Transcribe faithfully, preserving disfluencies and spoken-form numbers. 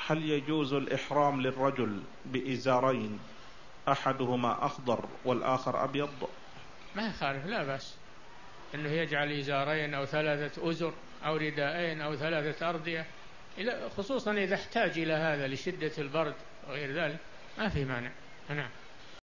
هل يجوز الإحرام للرجل بإزارين أحدهما أخضر والآخر أبيض؟ ما يخالف، لا بأس أنه يجعل إزارين أو ثلاثة أزر أو رداءين أو ثلاثة أردية، خصوصا إذا احتاج إلى هذا لشدة البرد وغير ذلك، ما في مانع. نعم.